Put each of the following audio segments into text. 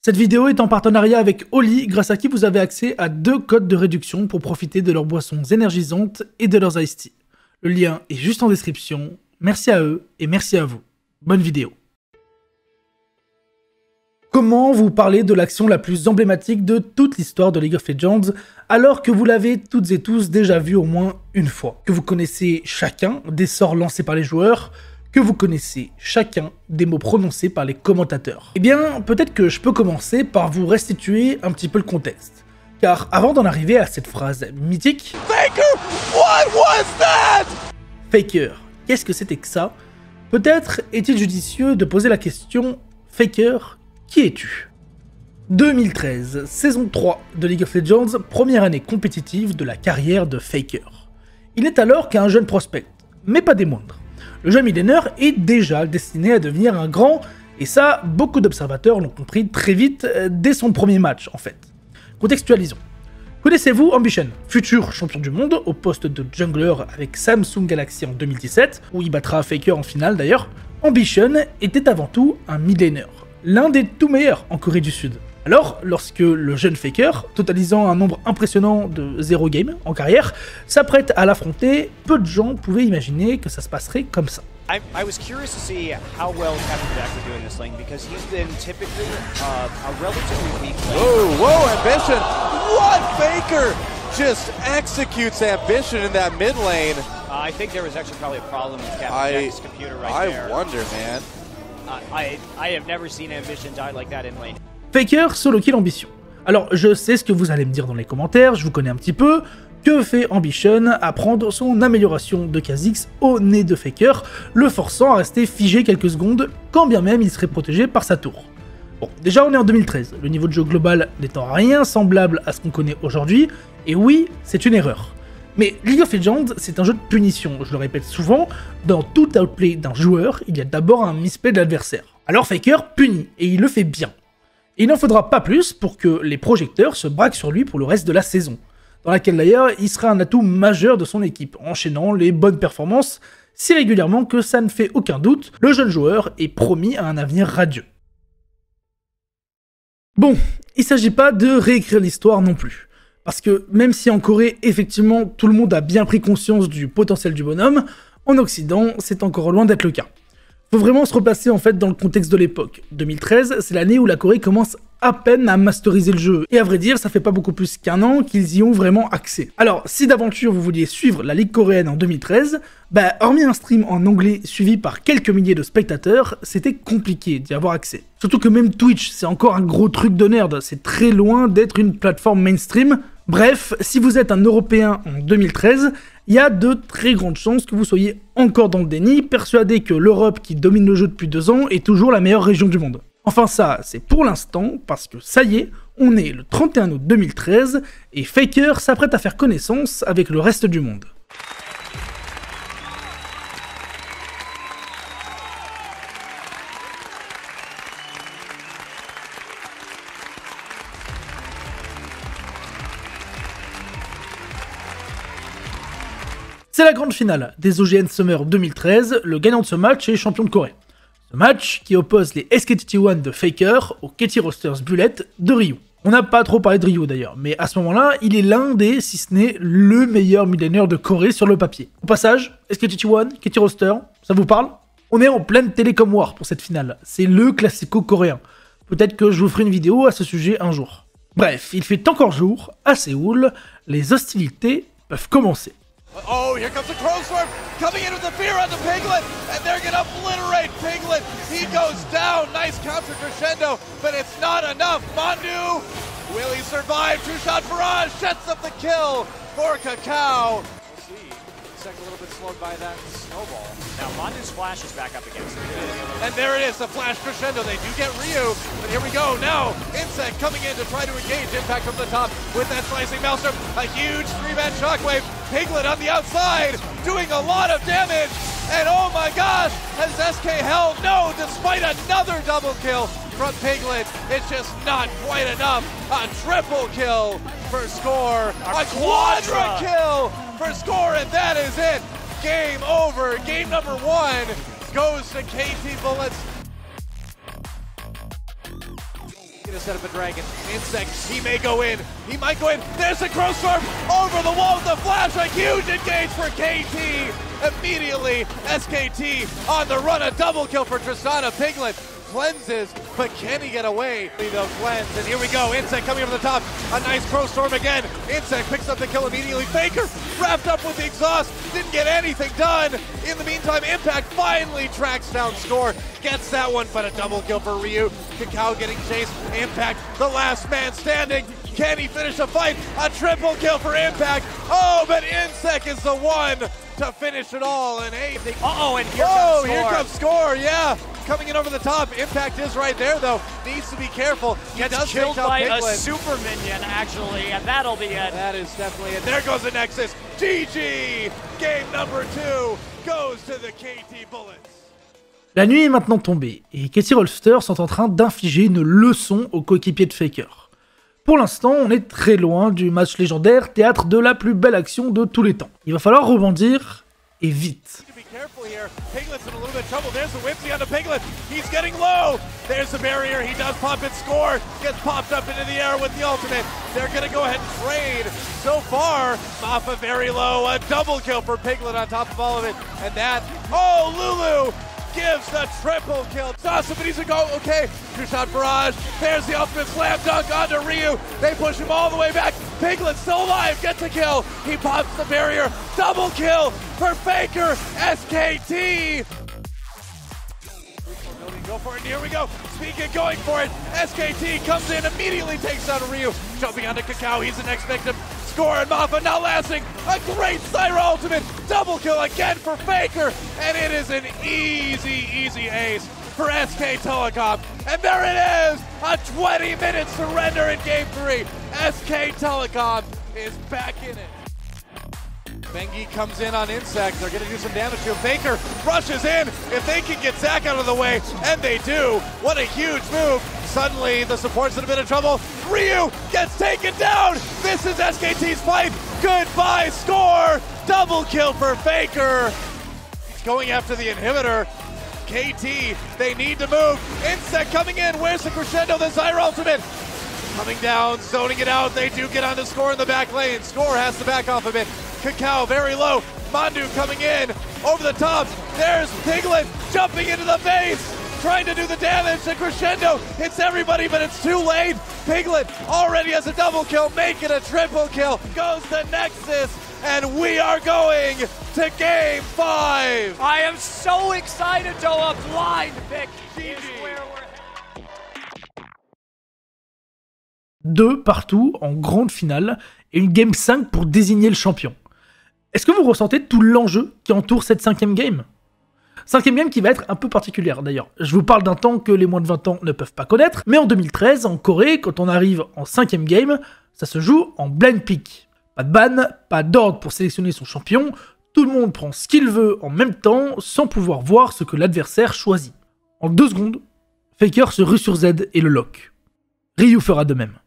Cette vidéo est en partenariat avec Oli, grâce à qui vous avez accès à 2 codes de réduction pour profiter de leurs boissons énergisantes et de leurs iced tea. Le lien est juste en description. Merci à eux et merci à vous. Bonne vidéo. Comment vous parler de l'action la plus emblématique de toute l'histoire de League of Legends alors que vous l'avez toutes et tous déjà vu au moins une fois, que vous connaissez chacun des sorts lancés par les joueurs, que vous connaissez chacun des mots prononcés par les commentateurs. Eh bien, peut-être que je peux commencer par vous restituer un petit peu le contexte. Car avant d'en arriver à cette phrase mythique... Faker, what was that? Faker, qu'est-ce que c'était que ça? Peut-être est-il judicieux de poser la question « Faker, qui es-tu » 2013, saison 3 de League of Legends, première année compétitive de la carrière de Faker. Il n'est alors qu'un jeune prospect, mais pas des moindres. Le jeune millénaire est déjà destiné à devenir un grand, et ça, beaucoup d'observateurs l'ont compris très vite dès son premier match en fait. Contextualisons. Connaissez-vous Ambition, futur champion du monde au poste de jungler avec Samsung Galaxy en 2017, où il battra Faker en finale d'ailleurs? Ambition était avant tout un midlaner, l'un des tout meilleurs en Corée du Sud. Alors, lorsque le jeune Faker, totalisant un nombre impressionnant de 0 games en carrière, s'apprête à l'affronter, peu de gens pouvaient imaginer que ça se passerait comme ça. I was curious to see how well Captain Jack would do in this lane because he's been typically a relatively weak lane. Whoa, Ambition! What? Faker just executes Ambition in that mid lane. I think there was actually probably a problem with Captain Jack's computer right there. I wonder, man. I have never seen Ambition die like that in lane. Faker solo kill Ambition. Alors je sais ce que vous allez me dire dans les commentaires, je vous connais un petit peu. Que fait Ambition à prendre son amélioration de Kha'Zix au nez de Faker, le forçant à rester figé quelques secondes, quand bien même il serait protégé par sa tour. Bon, déjà on est en 2013, le niveau de jeu global n'étant rien semblable à ce qu'on connaît aujourd'hui, et oui, c'est une erreur. Mais League of Legends, c'est un jeu de punition, je le répète souvent, dans tout outplay d'un joueur, il y a d'abord un misplay de l'adversaire. Alors Faker punit, et il le fait bien. Et il n'en faudra pas plus pour que les projecteurs se braquent sur lui pour le reste de la saison, dans laquelle d'ailleurs il sera un atout majeur de son équipe, enchaînant les bonnes performances si régulièrement que ça ne fait aucun doute, le jeune joueur est promis à un avenir radieux. Bon, il s'agit pas de réécrire l'histoire non plus, parce que même si en Corée, effectivement, tout le monde a bien pris conscience du potentiel du bonhomme, en Occident, c'est encore loin d'être le cas. Faut vraiment se replacer en fait dans le contexte de l'époque. 2013, c'est l'année où la Corée commence à peine à masteriser le jeu. Et à vrai dire, ça fait pas beaucoup plus qu'un an qu'ils y ont vraiment accès. Alors, si d'aventure vous vouliez suivre la Ligue coréenne en 2013, hormis un stream en anglais suivi par quelques milliers de spectateurs, c'était compliqué d'y avoir accès. Surtout que même Twitch, c'est encore un gros truc de nerd, c'est très loin d'être une plateforme mainstream. Bref, si vous êtes un Européen en 2013, il y a de très grandes chances que vous soyez encore dans le déni, persuadé que l'Europe qui domine le jeu depuis 2 ans est toujours la meilleure région du monde. Enfin ça, c'est pour l'instant, parce que ça y est, on est le 31 août 2013, et Faker s'apprête à faire connaissance avec le reste du monde. C'est la grande finale des OGN Summer 2013, le gagnant de ce match est champion de Corée. Ce match qui oppose les SKT1 de Faker aux KT Roasters Bullet de Ryu. On n'a pas trop parlé de Ryu d'ailleurs, mais à ce moment-là, il est l'un des, si ce n'est le meilleur midlaner de Corée sur le papier. Au passage, SKT1, KT Roaster, ça vous parle? On est en pleine Telecom War pour cette finale, c'est le classico coréen. Peut-être que je vous ferai une vidéo à ce sujet un jour. Bref, il fait encore jour, à Séoul, les hostilités peuvent commencer. Oh, here comes the Crow Swarm coming in with the fear on the Piglet, and they're gonna obliterate Piglet. He goes down. Nice counter crescendo, but it's not enough. Mandu, will he survive? 2-shot barrage sets up the kill for Kakao. We'll see. Insect a little bit slowed by that snowball. Now Mandu's flash is back up against him. And there it is, the flash crescendo. They do get Ryu, but here we go now. Insect coming in to try to engage. Impact from the top with that slicing Maelstrom. A huge 3-man shockwave. Piglet on the outside, doing a lot of damage. And oh my gosh, has SK held? No, despite another double kill from Piglet, it's just not quite enough. A triple kill for Score. A quadra kill for Score, and that is it. Game over. Game number 1 goes to KT Bullets. to set up a dragon. Insect, he may go in. He might go in. There's a Crow Storm over the wall with the flash. A huge engage for KT. Immediately, SKT on the run. A double kill for Tristana. Piglet cleanses, but can he get away? They'll cleanse, and here we go. Insect coming over the top. A nice Crow Storm again. Insect picks up the kill immediately. Faker wrapped up with the exhaust. Didn't get anything done. In the meantime, Impact finally tracks down Score. Gets that one, but a double kill for Ryu. Kakao getting chased. Impact, the last man standing. Can he finish the fight? A triple kill for Impact. Oh, but Insect is the one to finish it all. And hey, and here comes Score. Yeah, coming in over the top. Impact is right there, though. Needs to be careful. He does killed take out by Piglet. a super minion, actually, and that'll be it. That is definitely it. There goes the Nexus. GG. Game number 2 goes to the KT Bullets. La nuit est maintenant tombée, et KT Rolster sont en train d'infliger une leçon aux coéquipiers de Faker. Pour l'instant, on est très loin du match légendaire, théâtre de la plus belle action de tous les temps. Il va falloir rebondir, et vite. Careful here. Piglet's in a little bit of trouble. There's the Whimsy on the Piglet. He's getting low. There's the barrier. He does pop it. Score. Gets popped up into the air with the ultimate. They're going to go ahead and trade. So far, Mafa very low. A double kill for Piglet on top of all of it. And that, oh, Lulu gives the triple kill. Awesome, but he's a go. Okay, two-shot barrage. There's the ultimate slam dunk onto Ryu. They push him all the way back. Piglet still alive, gets a kill. He pops the barrier. Double kill for Faker. SKT. Go for it, and here we go. Speaking, going for it. SKT comes in, immediately takes out Ryu. Jumping onto Kakao, he's the next victim. Score and Mafa not lasting. A great Syra ultimate. Double kill again for Faker. And it is an easy ace for SK Telecom. And there it is, a 20-minute surrender in Game 3. SK Telecom is back in it. Bengi comes in on Insect. They're going to do some damage to him. Faker rushes in. If they can get Zac out of the way, and they do, what a huge move. Suddenly, the support's in a bit of trouble. Ryu gets taken down. This is SKT's fight. Goodbye, Score. Double kill for Faker. He's going after the inhibitor. KT, they need to move. Insect coming in. Where's the crescendo? The Zyra ultimate. Coming down, zoning it out. They do get onto Score in the back lane. Score has to back off a bit. Kakao very low. Mandu coming in over the top. There's Piglet jumping into the base, trying to do the damage. The crescendo hits everybody, but it's too late. Piglet already has a double kill, make it a triple kill. Goes the Nexus, and we are going to Game 5. I am so excited, to a blind pick is where we're headed. 2 partout en grande finale, et une Game 5 pour désigner le champion. Est-ce que vous ressentez tout l'enjeu qui entoure cette 5e game? 5e game qui va être un peu particulière d'ailleurs. Je vous parle d'un temps que les moins de 20 ans ne peuvent pas connaître, mais en 2013, en Corée, quand on arrive en 5e game, ça se joue en blind pick. Pas de ban, pas d'ordre pour sélectionner son champion, tout le monde prend ce qu'il veut en même temps, sans pouvoir voir ce que l'adversaire choisit. En 2 secondes, Faker se rue sur Z et le lock. Ryu fera de même.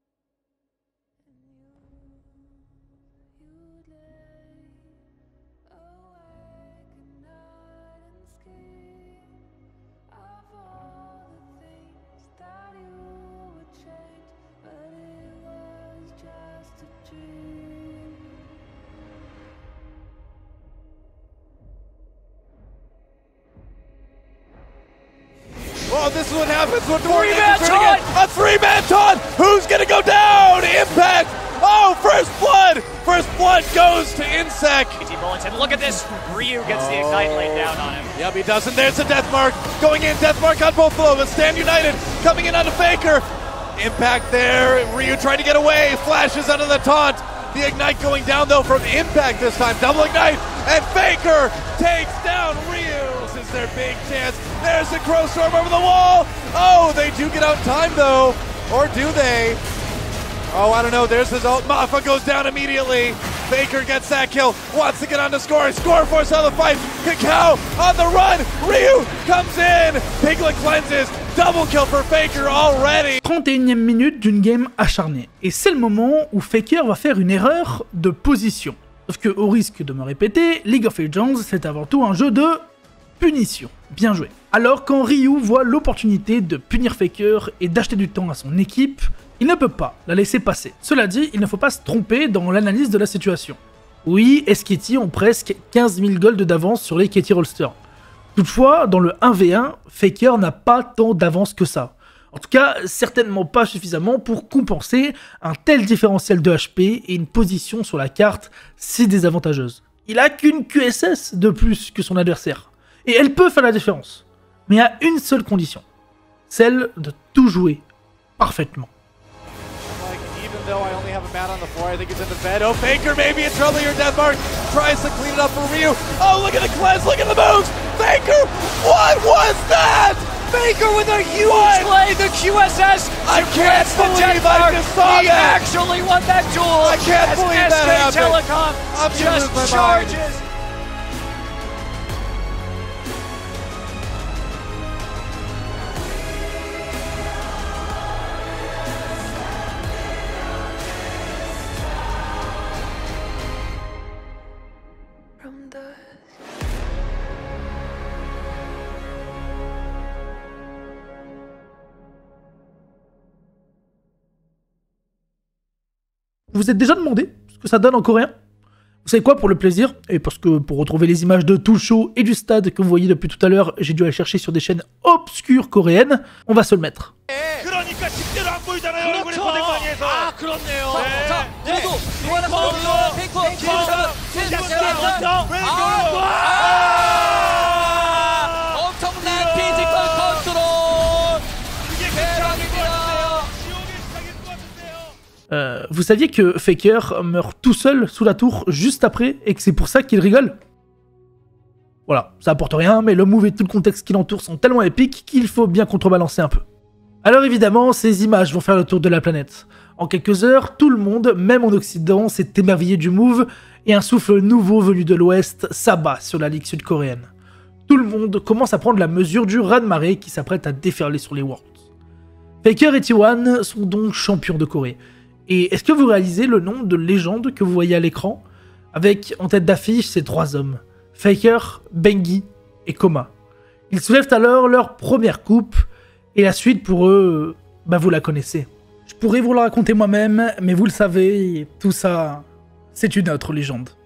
Oh, this is what happens when Three-man taunt! A 3-man taunt! Who's gonna go down? Impact! Oh, first blood! First blood goes to Insect. KT Bullets, and look at this. Ryu gets the Ignite laid down on him. Yep, he does, and there's the Death Mark. Going in, Death Mark on both of them. Stand United coming in onto Faker. Impact there. Ryu trying to get away. Flashes under the taunt. The Ignite going down, though, from Impact this time. Double Ignite, and Faker takes down Ryu. This is their big chance. There's the Crow Storm over the wall. Oh, they do get out in time, though. Or do they? Oh, I don't know. There's his ult. Mafa goes down immediately. Faker gets that kill. Wants to get on to Score. Score forces out of the fight. Kakao on the run. Ryu comes in. Piglet cleanses. Double kill for Faker already. 31e minute d'une game acharnée. Et c'est le moment où Faker va faire une erreur de position. Sauf que, au risque de me répéter, League of Legends, c'est avant tout un jeu de punition. Bien joué. Alors quand Ryu voit l'opportunité de punir Faker et d'acheter du temps à son équipe, il ne peut pas la laisser passer. Cela dit, il ne faut pas se tromper dans l'analyse de la situation. Oui, SKT ont presque 15 000 gold d'avance sur les KT Rolster. Toutefois, dans le 1v1, Faker n'a pas tant d'avance que ça. En tout cas, certainement pas suffisamment pour compenser un tel différentiel de HP et une position sur la carte si désavantageuse. Il a qu'une QSS de plus que son adversaire. Et elle peut faire la différence. Mais à une seule condition. Celle de tout jouer parfaitement. Even though I only have a man on the floor, I think it's in the bed. Oh, Faker maybe in trouble here. Deathmark tries to clean it up for Ryu. Oh, look at the cleanse, look at the moves. Faker, what was that? Faker with a huge play, the QSS. I can't believe I just saw he that. actually won that duel. I can't as believe that SK happened. Telecom I'm gonna just lose my mind. charges. Vous vous êtes déjà demandé ce que ça donne en coréen? Vous savez quoi, pour le plaisir, et parce que pour retrouver les images de tout le show et du stade que vous voyez depuis tout à l'heure, j'ai dû aller chercher sur des chaînes obscures coréennes, on va se le mettre. 그러니까 실제로 안 보이잖아요. 얼굴이 그렇죠. 고생 많이 해서. 아, 그렇네요. 네. 자, 모두 노아나 선수가 페이커 엄청난 피지컬 컨트롤. 이게 대박입니다. 지옥의 시작일 것 같은데요. Vous saviez que Faker meurt tout seul sous la tour juste après, et que c'est pour ça qu'il rigole? Voilà, ça apporte rien, mais le move et tout le contexte qui l'entoure sont tellement épiques qu'il faut bien contrebalancer un peu. Alors évidemment, ces images vont faire le tour de la planète. En quelques heures, tout le monde, même en Occident, s'est émerveillé du move, et un souffle nouveau venu de l'Ouest s'abat sur la ligue sud-coréenne. Tout le monde commence à prendre la mesure du raz-de-marée qui s'apprête à déferler sur les Worlds. Faker et T1 sont donc champions de Corée. Et est-ce que vous réalisez le nombre de légendes que vous voyez à l'écran? Avec en tête d'affiche ces trois hommes, Faker, Bengi et Koma. Ils soulèvent alors leur première coupe, et la suite pour eux, vous la connaissez. Je pourrais vous la raconter moi-même, mais vous le savez, tout ça, c'est une autre légende.